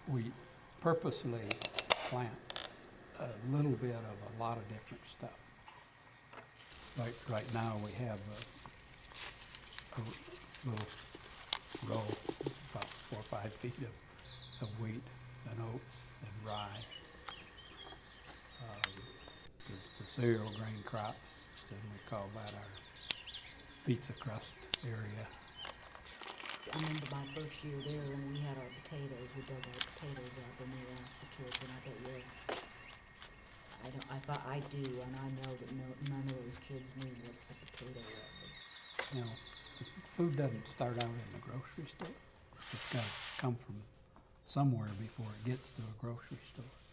we purposely plant a little bit of a lot of different stuff. Like right now we have a little row, about 4 or 5 feet of wheat and oats and rye. The cereal grain crops, and we call that our pizza crust area. I remember my first year there when we had our potatoes, we dug our potatoes up and we asked the kids, and I bet you, I do, and I know that none of those kids knew what a potato was. You know, the food doesn't start out in the grocery store. It's got to come from somewhere before it gets to a grocery store.